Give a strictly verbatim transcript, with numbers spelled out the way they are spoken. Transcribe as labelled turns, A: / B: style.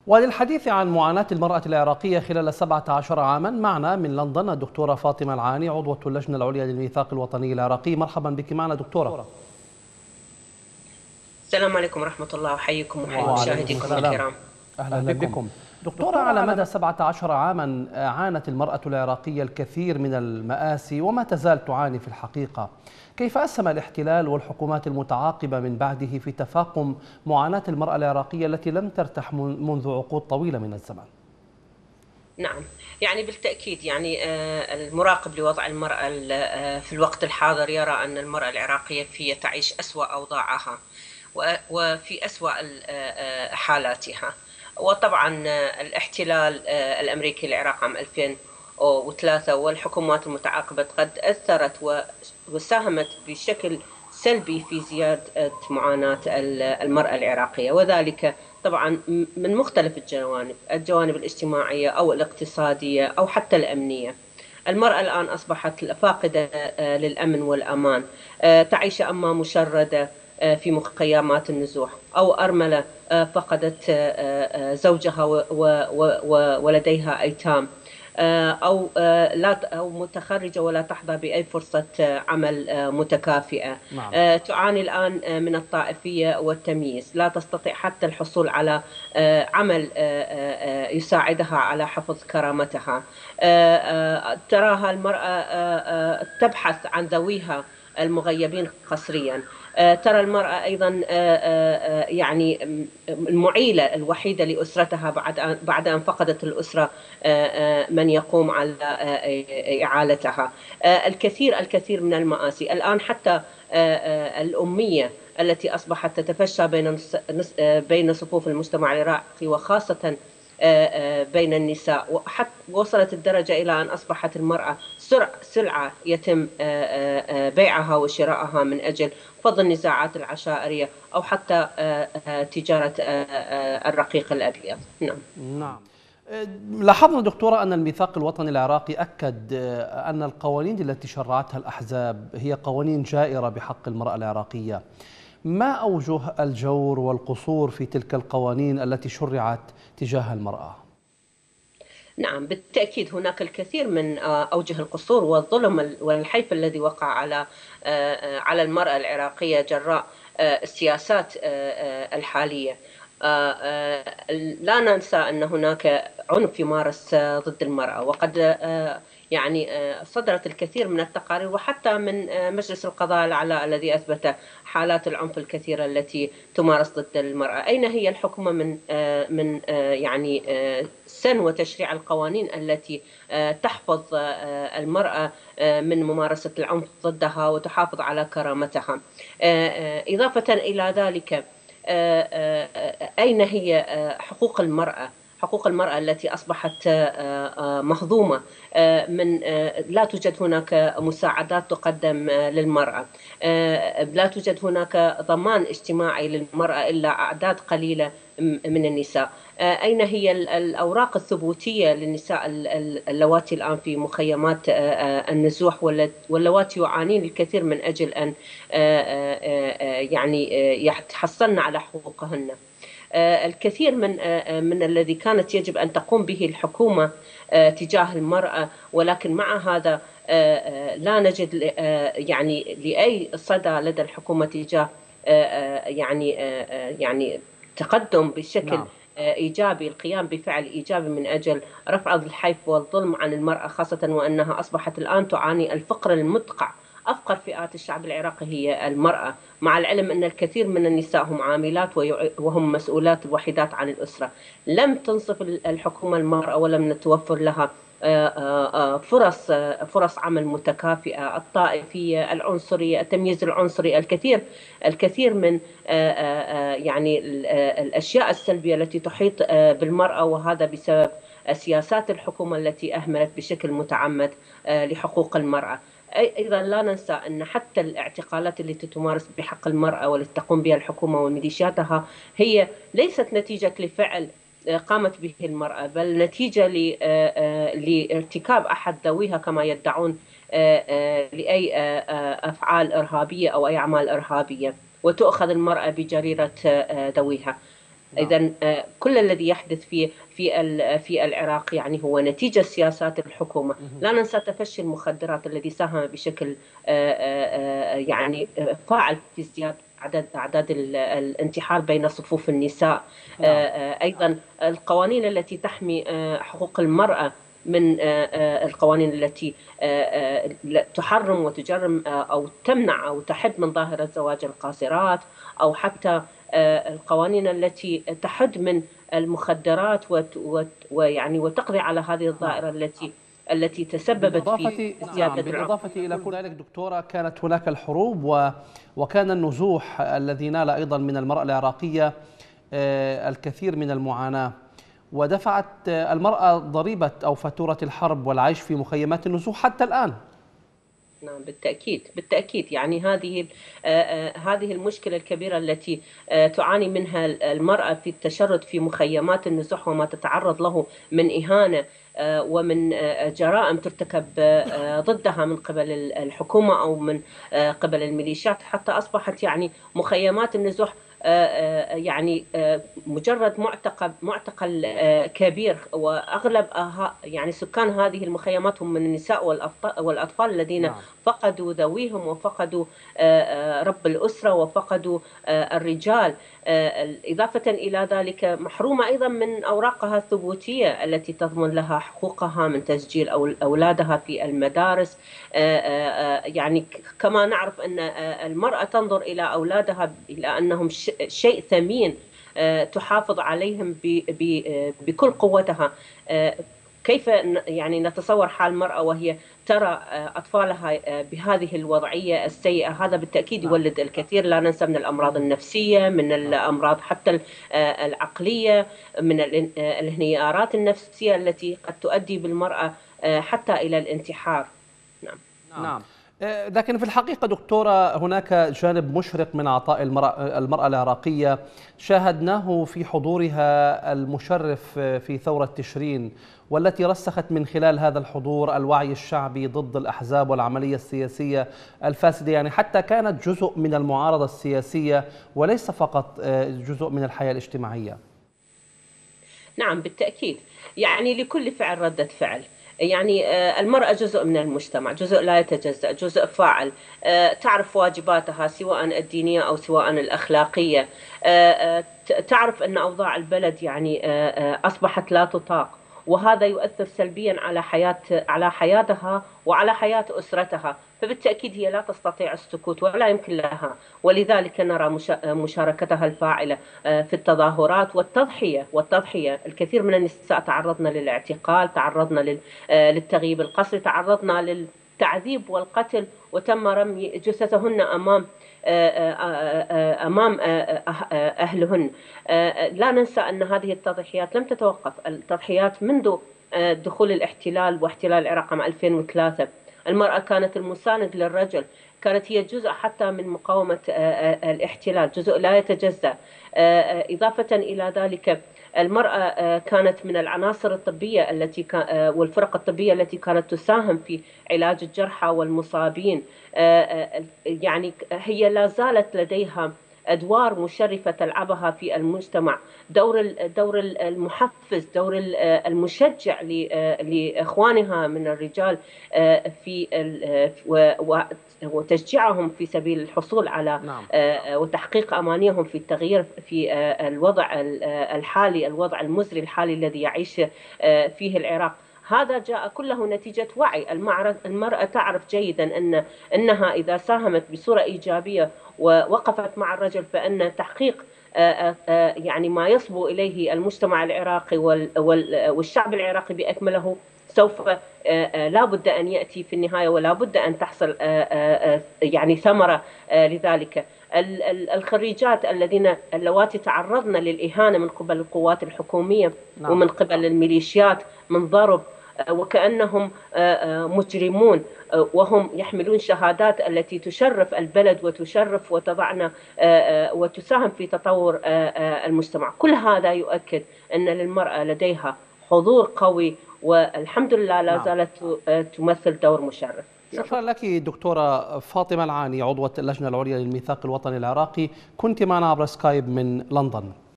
A: وللحديث عن معاناة المرأة العراقية خلال سبعة عشر عاما معنا من لندن الدكتورة فاطمة العاني عضوة اللجنة العليا للميثاق الوطني العراقي. مرحبا بك معنا دكتورة.
B: السلام عليكم ورحمة الله، وحييكم وحي
A: وعليكم
B: مشاهديكم
A: السلام.
B: الكرام.
A: أهلا, أهلا بكم. بكم دكتورة، على مدى سبعة عشر عاما عانت المرأة العراقية الكثير من المآسي وما تزال تعاني في الحقيقة. كيف أسهم الاحتلال والحكومات المتعاقبة من بعده في تفاقم معاناة المرأة العراقية التي لم ترتح منذ عقود طويلة من الزمن؟
B: نعم، يعني بالتأكيد يعني المراقب لوضع المرأة في الوقت الحاضر يرى أن المرأة العراقية في تعيش أسوأ أوضاعها وفي أسوأ حالاتها. وطبعا الاحتلال الأمريكي للعراق عام ألفين وثلاثة والحكومات المتعاقبة قد أثرت وساهمت بشكل سلبي في زيادة معاناة المرأة العراقية، وذلك طبعا من مختلف الجوانب الجوانب الاجتماعية أو الاقتصادية أو حتى الأمنية. المرأة الآن أصبحت فاقدة للأمن والأمان، تعيش أما مشردة في مخيمات النزوح، أو أرملة فقدت زوجها ولديها أيتام، أو لا أو متخرجة ولا تحظى بأي فرصة عمل متكافئة. نعم. تعاني الآن من الطائفية والتمييز، لا تستطيع حتى الحصول على عمل يساعدها على حفظ كرامتها. تراها المرأة تبحث عن ذويها المغيبين قسريا. ترى المرأة أيضا يعني المعيلة الوحيدة لأسرتها بعد بعد أن فقدت الأسرة من يقوم على إعالتها. الكثير الكثير من المآسي الآن، حتى الأمية التي أصبحت تتفشى بين بين صفوف المجتمع العراقي وخاصة بين النساء، وحتى وصلت الدرجة إلى أن أصبحت المرأة سلعة يتم بيعها وشراءها من أجل فض النزاعات العشائرية أو حتى تجارة الرقيق الأبيض. نعم.
A: نعم. لاحظنا دكتورة أن الميثاق الوطني العراقي أكد أن القوانين التي شرعتها الأحزاب هي قوانين جائرة بحق المرأة العراقية. ما أوجه الجور والقصور في تلك القوانين التي شرعت تجاه المرأة؟
B: نعم، بالتأكيد هناك الكثير من أوجه القصور والظلم والحيف الذي وقع على على المرأة العراقية جراء السياسات الحالية. لا ننسى أن هناك عنف يمارس ضد المرأة، وقد يعني صدرت الكثير من التقارير وحتى من مجلس القضاء الأعلى الذي أثبت حالات العنف الكثيرة التي تمارس ضد المرأة. أين هي الحكومة من من يعني سن وتشريع القوانين التي تحفظ المرأة من ممارسة العنف ضدها وتحافظ على كرامتها؟ إضافة إلى ذلك، أين هي حقوق المرأة؟ حقوق المرأة التي أصبحت مهضومة، من لا توجد هناك مساعدات تقدم للمرأة، لا توجد هناك ضمان اجتماعي للمرأة إلا أعداد قليلة من النساء. أين هي الأوراق الثبوتية للنساء اللواتي الآن في مخيمات النزوح واللواتي يعانين الكثير من أجل أن يعني يتحصلن على حقوقهن؟ الكثير من من الذي كانت يجب أن تقوم به الحكومة تجاه المرأة، ولكن مع هذا لا نجد يعني لأي صدى لدى الحكومة تجاه يعني يعني تقدم بشكل نعم. إيجابي، القيام بفعل إيجابي من أجل رفع الحيف والظلم عن المرأة، خاصة وأنها أصبحت الآن تعاني الفقر المدقع. أفقر فئات الشعب العراقي هي المرأة، مع العلم أن الكثير من النساء هم عاملات وهم مسؤولات وحيدات عن الأسرة. لم تنصف الحكومة المرأة ولم توفر لها فرص فرص عمل متكافئة. الطائفية، العنصرية، التمييز العنصري، الكثير الكثير من يعني الأشياء السلبية التي تحيط بالمرأة، وهذا بسبب سياسات الحكومة التي أهملت بشكل متعمد لحقوق المرأة. أيضا لا ننسى أن حتى الاعتقالات التي تمارس بحق المرأة والتي تقوم بها الحكومة وميليشياتها هي ليست نتيجة لفعل قامت به المرأة، بل نتيجة لارتكاب أحد ذويها كما يدعون لأي أفعال إرهابية أو أي أعمال إرهابية، وتؤخذ المرأة بجريرة ذويها.
A: نعم.
B: إذا كل الذي يحدث في في في العراق يعني هو نتيجة سياسات الحكومة. لا ننسى تفشي المخدرات الذي ساهم بشكل يعني فاعل في ازدياد عدد أعداد الانتحار بين صفوف النساء.
A: نعم.
B: أيضا القوانين التي تحمي حقوق المرأة من القوانين التي تحرم وتجرم أو تمنع أو تحد من ظاهرة زواج القاصرات، أو حتى القوانين التي تحد من المخدرات ويعني وتقضي على هذه الظاهرة التي التي تسببت في
A: زيادة. بالإضافة إلى كل ذلك دكتورة، كانت هناك الحروب و وكان النزوح الذي نال أيضا من المرأة العراقية الكثير من المعاناة، ودفعت المرأة ضريبة أو فاتورة الحرب والعيش في مخيمات النزوح حتى الآن.
B: نعم بالتأكيد بالتأكيد. يعني هذه آه هذه المشكلة الكبيرة التي آه تعاني منها المرأة في التشرد في مخيمات النزوح، وما تتعرض له من إهانة آه ومن آه جرائم ترتكب آه ضدها من قبل الحكومة أو من آه قبل الميليشيات، حتى أصبحت يعني مخيمات النزوح يعني مجرد معتقل معتقل كبير، واغلب يعني سكان هذه المخيمات هم من النساء والاطفال الذين
A: نعم.
B: فقدوا ذويهم وفقدوا رب الاسره وفقدوا الرجال. اضافه الى ذلك محرومه ايضا من اوراقها الثبوتيه التي تضمن لها حقوقها من تسجيل اولادها في المدارس. يعني كما نعرف ان المراه تنظر الى اولادها الى انهم شيء ثمين تحافظ عليهم بكل قوتها. كيف يعني نتصور حال المرأة وهي ترى أطفالها بهذه الوضعية السيئة؟ هذا بالتأكيد يولد الكثير. لا ننسى من الأمراض النفسية، من الأمراض حتى العقلية، من الانهيارات النفسية التي قد تؤدي بالمرأة حتى إلى الانتحار.
A: نعم. نعم. لكن في الحقيقة دكتورة، هناك جانب مشرق من عطاء المرأة, المرأة العراقية شاهدناه في حضورها المشرف في ثورة تشرين، والتي رسخت من خلال هذا الحضور الوعي الشعبي ضد الأحزاب والعملية السياسية الفاسدة. يعني حتى كانت جزء من المعارضة السياسية وليس فقط جزء من الحياة الاجتماعية.
B: نعم بالتأكيد. يعني لكل فعل ردة فعل. يعني المرأة جزء من المجتمع، جزء لا يتجزأ، جزء فاعل، تعرف واجباتها سواء الدينية أو سواء الأخلاقية، تعرف أن أوضاع البلد يعني أصبحت لا تطاق، وهذا يؤثر سلبيا على حياة على حياتها وعلى حياة أسرتها، فبالتأكيد هي لا تستطيع السكوت ولا يمكن لها، ولذلك نرى مشاركتها الفاعلة في التظاهرات والتضحية والتضحية. الكثير من النساء تعرضن للاعتقال، تعرضن للتغييب القسري، تعرضن للتعذيب والقتل، وتم رمي جثثهن أمام أمام أهلهن. لا ننسى أن هذه التضحيات لم تتوقف، التضحيات منذ دخول الاحتلال واحتلال العراق عام ألفين وثلاثة. المرأة كانت المساند للرجل، كانت هي جزء حتى من مقاومة الاحتلال، جزء لا يتجزأ. إضافة إلى ذلك المرأة كانت من العناصر الطبية التي والفرق الطبية التي كانت تساهم في علاج الجرحى والمصابين. يعني هي لا زالت لديها أدوار مشرفة تلعبها في المجتمع، دور الدور المحفز، دور المشجع لإخوانها من الرجال في وتشجيعهم في سبيل الحصول على
A: نعم.
B: وتحقيق أمانيهم في التغيير في الوضع الحالي، الوضع المزري الحالي الذي يعيش فيه العراق. هذا جاء كله نتيجة وعي. المرأة تعرف جيدا أن أنها إذا ساهمت بصورة إيجابية ووقفت مع الرجل، فإن تحقيق يعني ما يصبو إليه المجتمع العراقي والشعب العراقي بأكمله سوف لا بد أن يأتي في النهاية، ولا بد أن تحصل يعني ثمرة لذلك. الخريجات الذين اللواتي تعرضن للإهانة من قبل القوات الحكومية
A: نعم.
B: ومن قبل الميليشيات من ضرب وكأنهم مجرمون، وهم يحملون شهادات التي تشرف البلد وتشرف وتضعنا وتساهم في تطور المجتمع. كل هذا يؤكد أن للمرأة لديها حضور قوي، والحمد لله لا زالت تمثل دور مشرف.
A: شكرا لك دكتورة فاطمة العاني، عضوة اللجنة العليا للميثاق الوطني العراقي، كنت معنا عبر سكايب من لندن.